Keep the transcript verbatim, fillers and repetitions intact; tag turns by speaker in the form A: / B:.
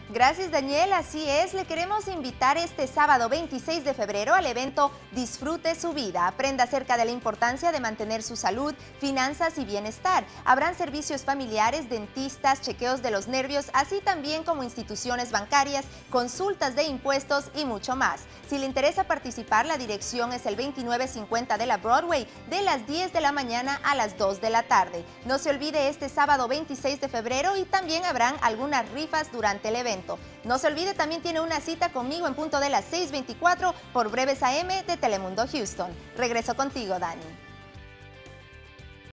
A: Gracias, Daniel, así es, le queremos invitar este sábado veintiséis de febrero al evento Disfrute su vida. Aprenda acerca de la importancia de mantener su salud, finanzas y bienestar. Habrán servicios familiares, dentistas, chequeos de los nervios, así también como instituciones bancarias, consultas de impuestos y mucho más. Si le interesa participar, la dirección es el veintinueve cincuenta de la Broadway, de las diez de la mañana a las dos de la tarde. No se olvide este sábado veintiséis de febrero y también habrán algunas rifas durante el evento. No se olvide, también tiene una cita conmigo en punto de las seis veinticuatro por Breves A M de Telemundo Houston. Regreso contigo, Dani.